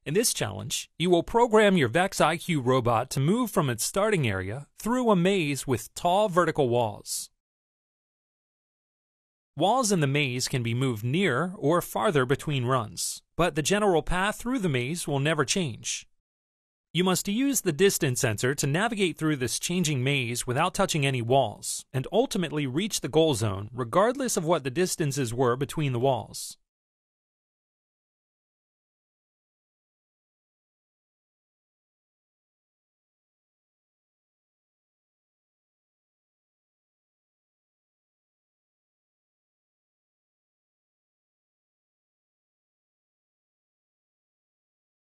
In this challenge, you will program your VEX IQ robot to move from its starting area through a maze with tall vertical walls. Walls in the maze can be moved near or farther between runs, but the general path through the maze will never change. You must use the distance sensor to navigate through this changing maze without touching any walls, and ultimately reach the goal zone regardless of what the distances were between the walls.